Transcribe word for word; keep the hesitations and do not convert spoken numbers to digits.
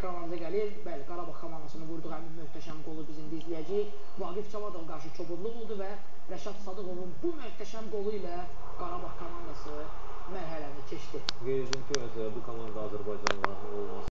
ekranlarınıza gəlir. Bəli, Qarabağ komandasını vurduq, həmin möhtəşəm qolu biz indi izləyəcəyik. Vaqif Cavadova qarşı çobudluq oldu və Rəşad Sadıqovun bu möhtəşəm qolu ilə Qarabağ komandası mərhələni keçdi. Qeyd edim ki, məsələn, bu komanda Azərbaycanlıların olması